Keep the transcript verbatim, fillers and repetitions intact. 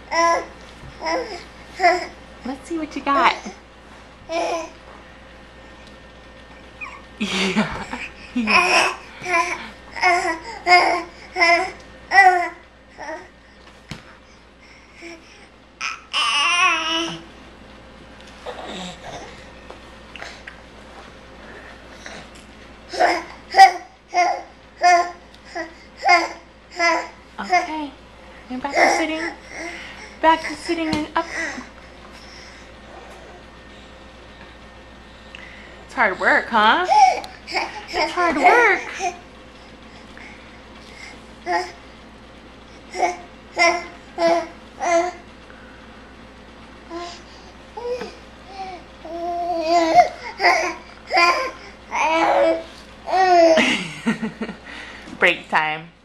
Let's see what you got. Yeah. Yeah. Okay. And back to sitting. Back to sitting and up. It's hard work, huh? It's hard work. Break time.